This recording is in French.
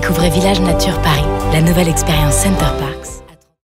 Découvrez Village Nature Paris, la nouvelle expérience Center Parks.